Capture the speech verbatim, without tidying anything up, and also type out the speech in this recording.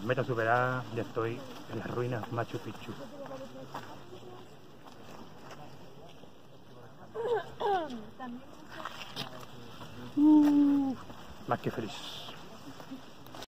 meta superada, ya estoy en las ruinas Machu Picchu. Uh, más que feliz.